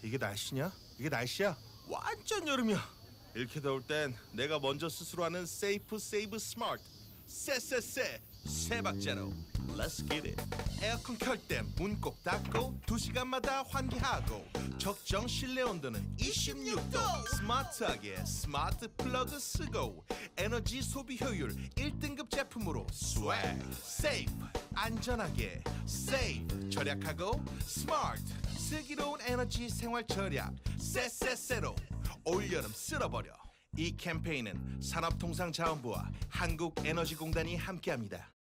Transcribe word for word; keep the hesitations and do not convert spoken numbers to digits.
이게 날씨냐? 이게 날씨야? 완전 여름이야. 이렇게 더울 땐 내가 먼저 스스로 하는 세이프 세이브 스마트 쎄쎄쎄 세 박자로 Let's get it. 에어컨 켤 땐 문 꼭 닫고 두 시간마다 환기하고 적정 실내 온도는 이십육 도. 스마트하게 스마트 플러그 쓰고 에너지 소비 효율 일 등급 제품으로 스웩 세이프. 안전하게 세이프. 절약하고 스마트. 슬기로운 에너지 생활 절약 쎄쎄쎄로 올여름 쓸어버려. 이 캠페인은 산업통상자원부와 한국에너지공단이 함께합니다.